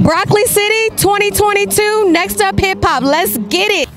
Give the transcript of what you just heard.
Broccoli City 2022, Next Up Hip Hop. Let's get it.